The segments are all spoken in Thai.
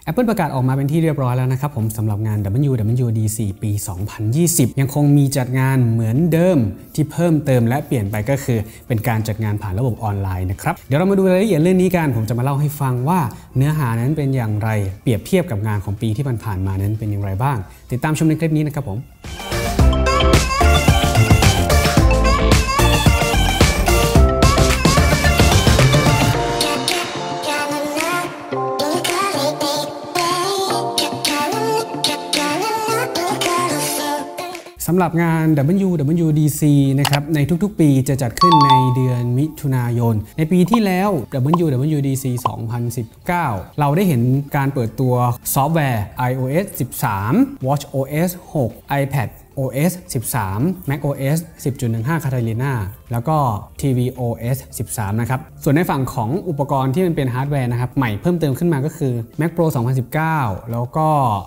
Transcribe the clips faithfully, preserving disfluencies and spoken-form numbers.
Apple ประกาศออกมาเป็นที่เรียบร้อยแล้วนะครับผมสำหรับงาน ดับเบิลยู ดับเบิลยู ดี ซี ปี สองพันยี่สิบ ยังคงมีจัดงานเหมือนเดิมที่เพิ่มเติมและเปลี่ยนไปก็คือเป็นการจัดงานผ่านระบบออนไลน์นะครับเดี๋ยวเรามาดูรายละเอียดเรื่องนี้กันผมจะมาเล่าให้ฟังว่าเนื้อหานั้นเป็นอย่างไรเปรียบเทียบกับงานของปีที่ผ่านๆมานั้นเป็นอย่างไรบ้างติดตามชมในคลิปนี้นะครับผมสำหรับงาน ดับเบิลยู ดับเบิลยู ดี ซี นะครับในทุกๆปีจะจัดขึ้นในเดือนมิถุนายนในปีที่แล้ว ดับเบิลยู ดับเบิลยู ดี ซี สองพันสิบเก้า เราได้เห็นการเปิดตัวซอฟต์แวร์ iOS สิบสาม watchOS หก iPad โอ เอส สิบสาม macOS สิบจุดหนึ่งห้า Catalina แล้วก็ tvOS สิบสาม นะครับส่วนในฝั่งของอุปกรณ์ที่มันเป็นฮาร์ดแวร์นะครับใหม่เพิ่มเติมขึ้นมาก็คือ Mac Pro สองพันสิบเก้า แล้วก็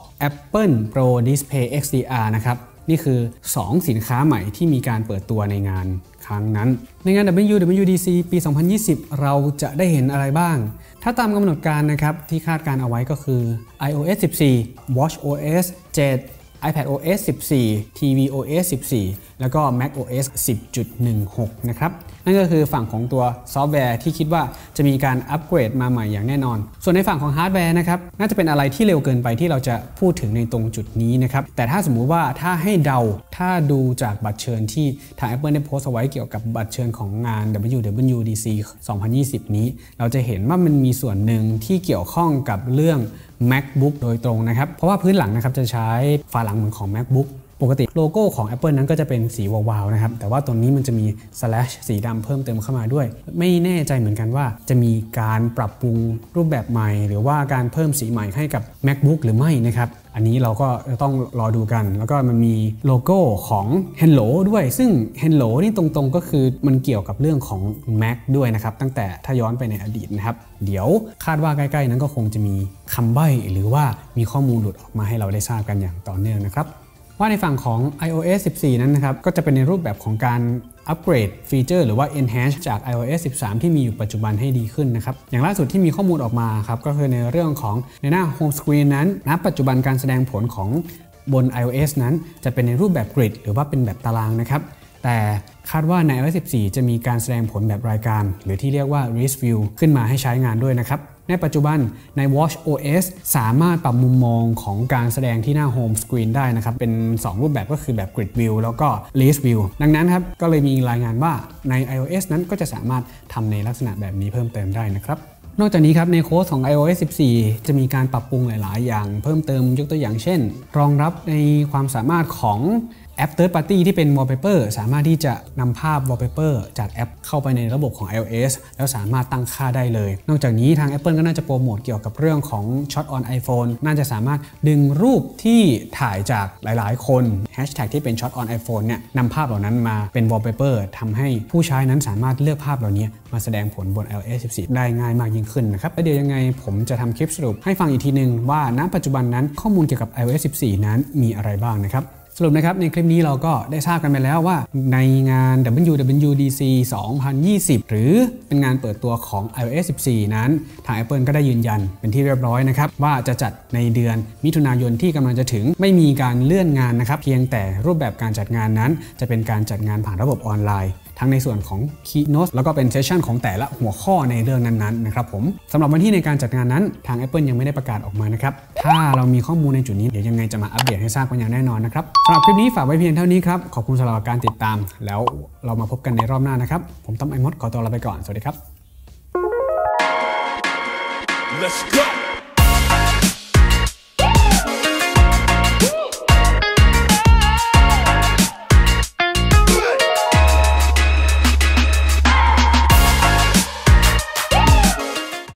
Apple Pro Display เอ็กซ์ ดี อาร์ นะครับนี่คือสองสินค้าใหม่ที่มีการเปิดตัวในงานครั้งนั้นในงาน ดับเบิลยู ดับเบิลยู ดี ซี ปี สองพันยี่สิบ เราจะได้เห็นอะไรบ้างถ้าตามกำหนดการนะครับที่คาดการเอาไว้ก็คือ iOS สิบสี่ watchOS เจ็ดiPadOS สิบสี่ tvOS สิบสี่ แล้วก็ macOS สิบจุดหนึ่งหก นะครับนั่นก็คือฝั่งของตัวซอฟต์แวร์ที่คิดว่าจะมีการอัปเกรดมาใหม่อย่างแน่นอนส่วนในฝั่งของฮาร์ดแวร์นะครับน่าจะเป็นอะไรที่เร็วเกินไปที่เราจะพูดถึงในตรงจุดนี้นะครับแต่ถ้าสมมุติว่าถ้าให้เดาถ้าดูจากบัตรเชิญที่ทาง Apple ได้โพสต์เอาไว้เกี่ยวกับบัตรเชิญของงาน ดับเบิลยู ดับเบิลยู ดี ซี สองพันยี่สิบ นี้เราจะเห็นว่ามันมีส่วนหนึ่งที่เกี่ยวข้องกับเรื่อง MacBook โดยตรงนะครับเพราะว่าพื้นหลังนะครับจะใช้ฝาหลังเหมือนของ MacBook ปกติโลโก้ของ Apple นั้นก็จะเป็นสีวาวๆนะครับแต่ว่าตรงนี้มันจะมี slash สีดำเพิ่มเติมเข้ามาด้วยไม่แน่ใจเหมือนกันว่าจะมีการปรับปรุงรูปแบบใหม่หรือว่าการเพิ่มสีใหม่ให้กับ MacBook หรือไม่นะครับอันนี้เราก็ต้องรอดูกันแล้วก็มันมีโลโก้ของ Hello ด้วยซึ่ง Hello นี่ตรงๆก็คือมันเกี่ยวกับเรื่องของ Mac ด้วยนะครับตั้งแต่ถ้าย้อนไปในอดีตนะครับเดี๋ยวคาดว่าใกล้ๆนั้นก็คงจะมีคำใบ้หรือว่ามีข้อมูลหลุดออกมาให้เราได้ทราบกันอย่างต่อเนื่องนะครับว่าในฝั่งของ iOS สิบสี่ นั้นนะครับก็จะเป็นในรูปแบบของการอัปเกรดฟีเจอร์หรือว่า enhance จาก iOS สิบสาม ที่มีอยู่ปัจจุบันให้ดีขึ้นนะครับอย่างล่าสุดที่มีข้อมูลออกมาครับก็คือในเรื่องของในหน้า Home Screen นั้นณปัจจุบันการแสดงผลของบน iOS นั้นจะเป็นในรูปแบบกริดหรือว่าเป็นแบบตารางนะครับแต่คาดว่าใน iOS สิบสี่ จะมีการแสดงผลแบบรายการหรือที่เรียกว่า List View ขึ้นมาให้ใช้งานด้วยนะครับในปัจจุบันใน watchOS สามารถปรับมุมมองของการแสดงที่หน้า Home Screen ได้นะครับเป็นสองรูปแบบก็คือแบบ Grid View แล้วก็ List View ดังนั้นครับก็เลยมีรายงานว่าใน iOS นั้นก็จะสามารถทำในลักษณะแบบนี้เพิ่มเติมได้นะครับนอกจากนี้ครับในโค้ดของ iOS สิบสี่ จะมีการปรับปรุงหลายๆอย่างเพิ่มเติมยกตัวอย่างเช่นรองรับในความสามารถของแอป Third Party ที่เป็น Wallpaper สามารถที่จะนำภาพ Wallpaper จากแอปเข้าไปในระบบของ iOS แล้วสามารถตั้งค่าได้เลยนอกจากนี้ทาง Apple ก็น่าจะโปรโมทเกี่ยวกับเรื่องของ Shot on iPhone น่าจะสามารถดึงรูปที่ถ่ายจากหลายๆคน Hashtag ที่เป็น Shot on iPhone เนี่ยนำภาพเหล่านั้นมาเป็น Wallpaper ทำให้ผู้ใช้นั้นสามารถเลือกภาพเหล่านี้มาแสดงผลบน iOS สิบสี่ ได้ง่ายมากยิ่งขึ้นนะครับแล้วเดี๋ยวยังไงผมจะทำคลิปสรุปให้ฟังอีกทีนึงว่าณปัจจุบันนั้นข้อมูลเกี่ยวกับ iOS สิบสี่ นั้นมีอะไรบ้างนะครับสรุปนะครับในคลิปนี้เราก็ได้ทราบกันไปแล้วว่าในงาน ดับเบิลยู ดับเบิลยู ดี ซี สองพันยี่สิบ หรือเป็นงานเปิดตัวของ iOS สิบสี่ นั้นทาง Apple ก็ได้ยืนยันเป็นที่เรียบร้อยนะครับว่าจะจัดในเดือนมิถุนายนที่กำลังจะถึงไม่มีการเลื่อนงานนะครับเพียงแต่รูปแบบการจัดงานนั้นจะเป็นการจัดงานผ่านระบบออนไลน์ทั้งในส่วนของ Keynote แล้วก็เป็นเซสชันของแต่ละหัวข้อในเรื่องนั้นๆนะครับผมสำหรับวันที่ในการจัดงานนั้นทาง Apple ยังไม่ได้ประกาศออกมานะครับถ้าเรามีข้อมูลในจุดนี้เดี๋ยวยังไงจะมาอัปเดตให้ทราบกันอย่างแน่นอนนะครับสำหรับคลิปนี้ฝากไว้เพียงเท่านี้ครับขอบคุณสำหรับการติดตามแล้วเรามาพบกันในรอบหน้านะครับผมต้อมไอมดขอตัวลาไปก่อนสวัสดีครับ Let's go